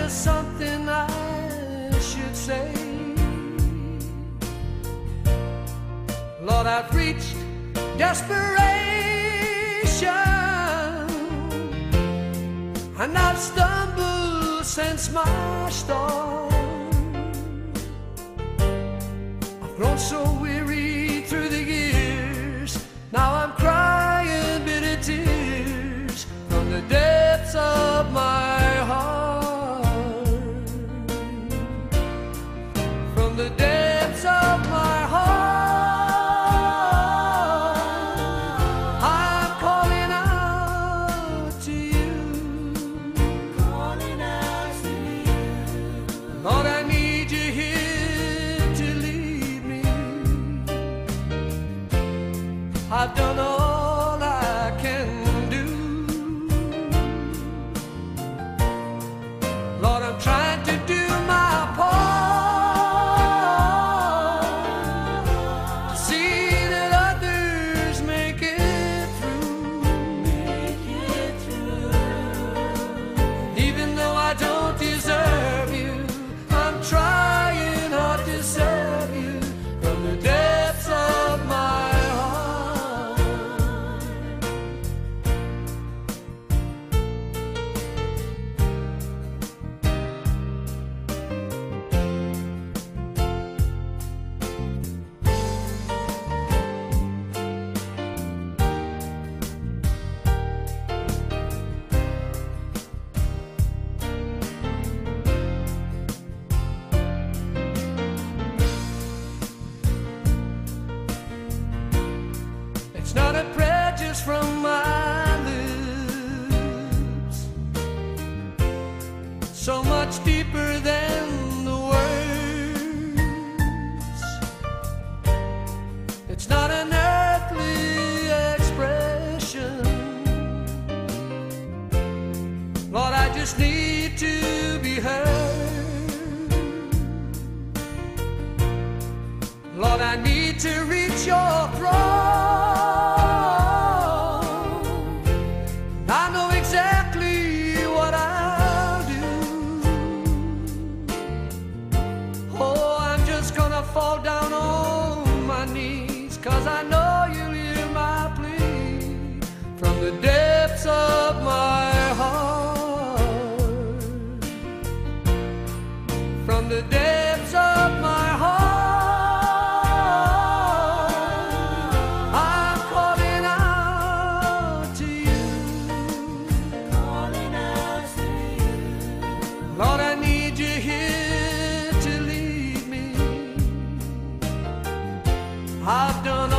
there's something I should say. Lord, I've reached desperation, and I've stumbled since my start. I've grown so weary through the years, now I'm crying bitter tears from the depths of my heart. From the depths of my heart, I'm calling out to you. Calling out to you. Lord, I need you here to lead me. I've done all I can do. Lord, I'm trying to do my part to see that others make it through. Make it through. Even though I don't deserve you, I'm trying hard to serve you from the depths of my heart. It's not a prayer just from my lips, so much deeper than the words. It's not an earthly expression. Lord, I just need to be heard. Lord, I need to reach your throne. I know exactly what I'll do. Oh, I'm just gonna fall down on my knees, 'cause I know you'll hear my plea from the depths of my heart. From the depths of my heart, I'm calling out to you. Calling out to you. Lord, I need you here to lead me. I've done